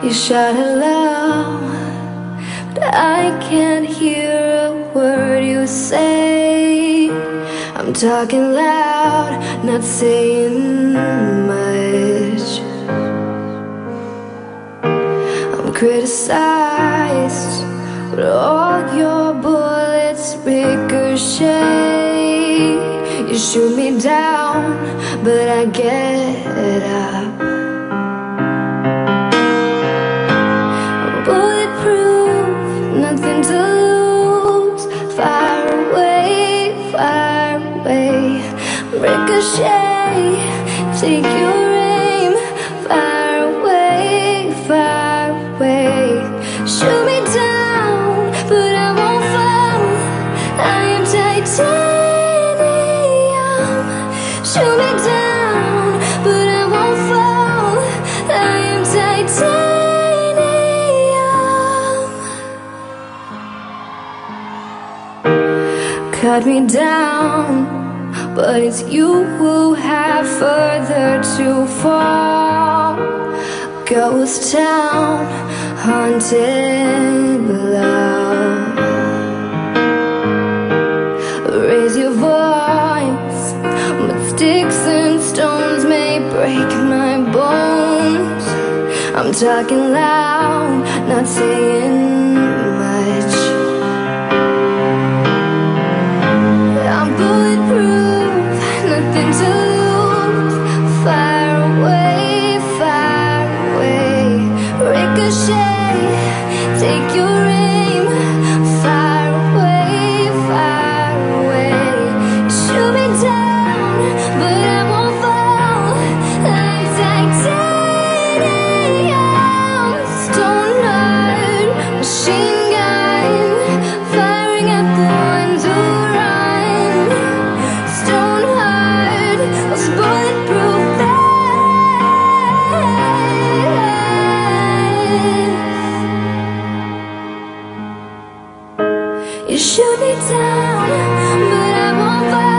You shout hello, but I can't hear a word you say. I'm talking loud, not saying much. I'm criticized, but all your bullets ricochet. You shoot me down, but I get up. Nothing to lose. Fire away, fire away. Ricochet, take your aim. Fire away, fire away. Shoot me down, but I won't fall. I am titanium. Shoot me down, but I won't fall. I am titanium. Cut me down, but it's you who have further to fall. Ghost town, haunted love. Raise your voice, but sticks and stones may break my bones. I'm talking loud, not saying much. I'm bulletproof, nothing to lose. Fire away, fire away. Ricochet, take your aim. Fire away, fire away. Shoot me down, but I won't fall. I'm titanium. Stone heart, machine gun, firing at the ones who run. Stone heart, those bulletproof vests. You shoot me down, but I won't fall.